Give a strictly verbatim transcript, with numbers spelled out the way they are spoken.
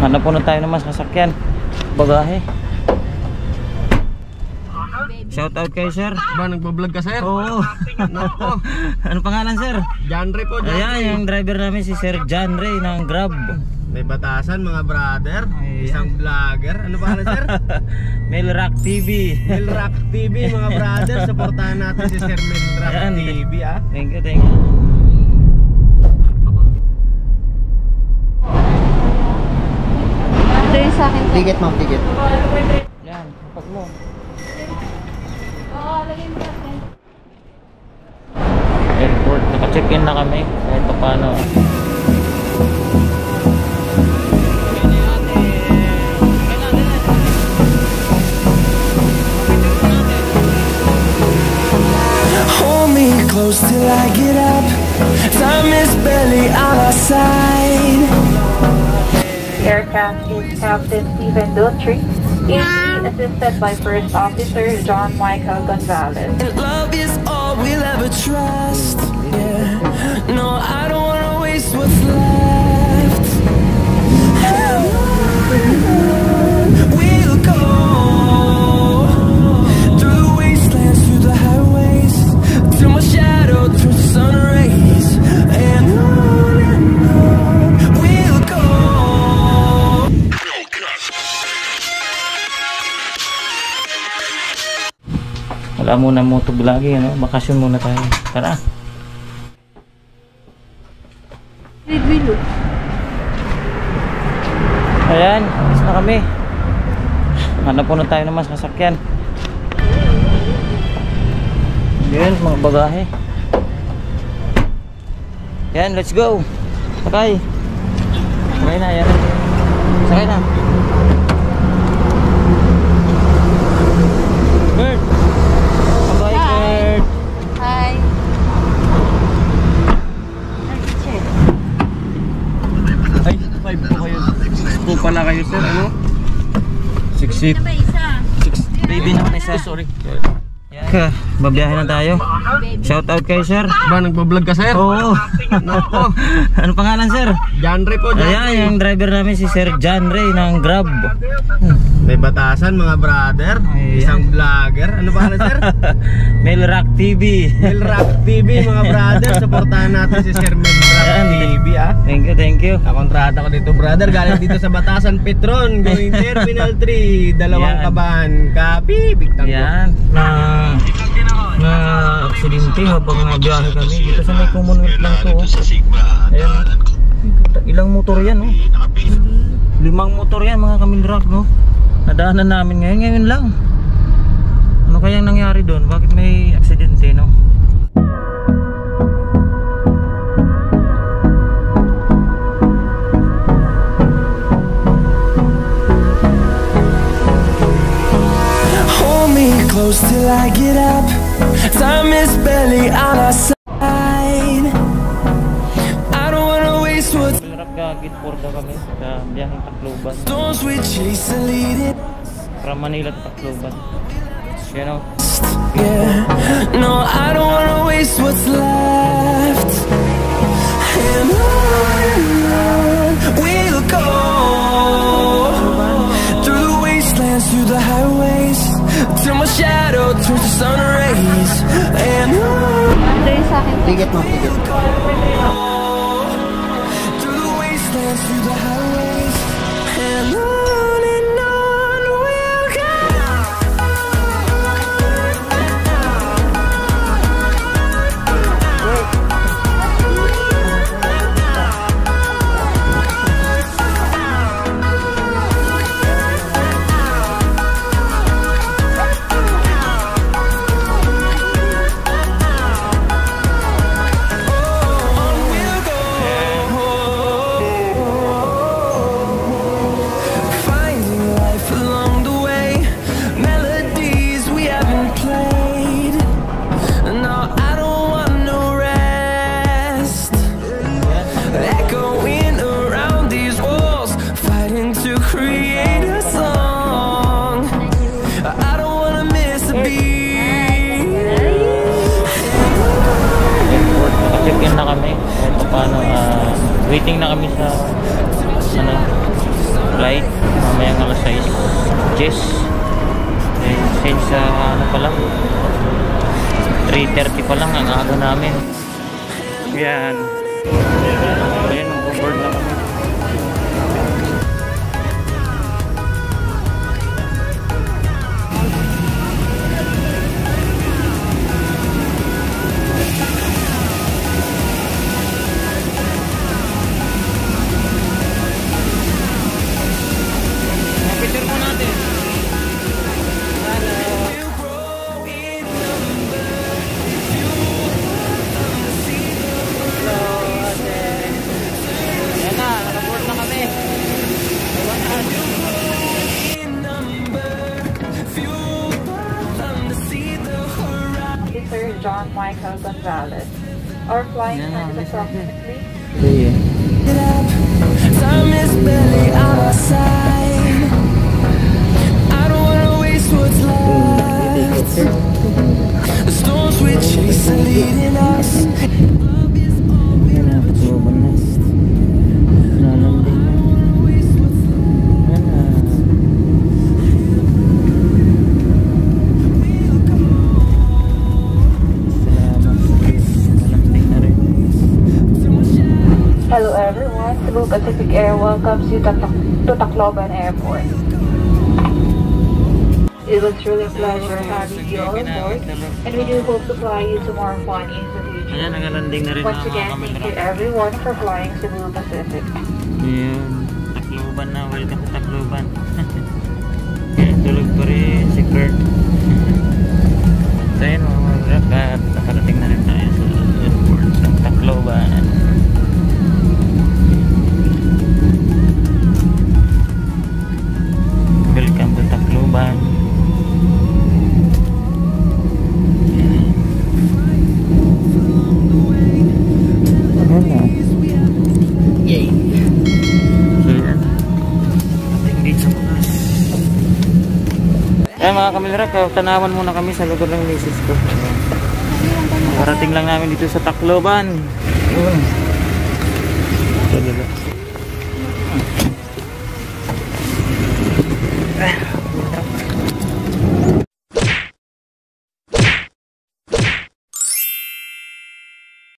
Hanap po na tayo ng mas sasakyan. Bagahe. Shout out kay sir. Ba, nagbablog ka sir? Oo. Nako. Ano pangalan sir? John Ray po, John Ray. Ayan, yung driver namin si Sir John Ray ng Grab. May batasan mga brother. Ayan. Isang vlogger. Ano pangalan sir? Melrock T V. Melrock T V mga brother. Supportahan natin si Sir Melrock Ayan. T V ah. Thank you, thank you. Ito yung sa akin. Ticket ma'am, ticket. Yan, kapag mo. Oo, lagay mo natin. Airport, naka-check-in na kami. Kahit pa paano. Hold me close till I get up. Time is barely on our side. Aircraft is Captain Stephen Dutry, A D assisted by First Officer John Michael Gonzalez. And love is all we'll ever trust. Yeah. No, I don't wanna waste what's left. We'll go through the wastelands, through the highways, till my shadow turns to sun rays. And on and on we'll go. Wala muna motovlogging, ano? Bakasyon muna tayo. Tara. Red wheel. Ayan, alis na kami. Hanap po na tayo ng mas sasakyan. Yun, mga bagahe. Yan, let's go. Sakay. Sakay na, yan. Sakay na. Bert. Bye, Bert. Hi. Ay, five po kayo. Po pala kayo sir, ano? Six seat. Ano ba isa? Six, baby naman isa. Sorry. Yan. Babiyahe na tayo. Shout out kay sir. Ba, nagbablog ka sir? Oo. Nako. Ano pangalan sir? John Ray po, John Ayan, Ray. yung driver namin si Sir John Ray ng Grab. May batasan mga brother. Ayan. Isang vlogger. Ano pangalan sir? Melrock T V. Melrock T V mga brother. Supportahan natin si Sir Melrock Ayan. T V ah. Thank you, thank you. Nakontrata ko dito brother. Galing dito sa Batasan Petron. Going Terminal three. Dalawang Yan. kaban. Kapi. Bigtang ko. Yan, na na aksidente habang nabiyahe kami dito sa may Commonwealth lang to. Oh. Ayan, ilang motor yan, oh. Limang motor yan mga kamilrock, no. Nadaanan namin ngayon, ngayon lang. Ano kayang nangyari doon? Bakit may aksidente, no? Hold me close till I get up. Time is barely on our side. I don't wanna waste what's Kamilrock, gagit for daw kami sa biyaheng Tacloban. storms we chase are leading. From Manila to Tacloban. You know? Yeah. No, I don't wanna waste what's left. And on and on we'll go through the wastelands, through the highways, till my shadow turns to sun rays. And on Ito yung sa akin. Ticket mo, ticket. through the wastelands, through the highways, and on and on we'll go. Finding life along the way, melodies we haven't played. No, I don't want no rest. Echoing around these walls, fighting to create a song. I don't wanna miss a beat. Airport, naka-check-in na kami. Kahit pa paano, ah, waiting na kami sa ano, flight. Mamayang alas sais. Yes. And since uh, ano pa lang, three thirty pa lang ang aga namin. Yan. Ayan, mag-board na kami. Picture mo natin. Officer John Michael Gonzalez. Our flying time is approximately Time is barely on our side. I don't wanna waste what's left. The storms we chase are leading us. Hello everyone, Cebu Pacific Air welcomes you to, to Tacloban Airport. It was really a pleasure having you all aboard, and we do hope to fly you to more fun in the future. Ayan, nagalanding na rin Once mga again, thank you kamera. everyone for flying Cebu Pacific. Ayan, Tacloban na. Welcome to Tacloban. Ayan, tulog pa rin si Kurt. So ayan mga kamera, at nakarating na rin tayo sa airport ng Tacloban. Welcome to Tacloban. Yay! So yan. Ating dito sa bukas. Ayan mga kamilera, tanawan muna kami sa lugar ng misis ko. Parating lang namin dito sa Tacloban. Ayun.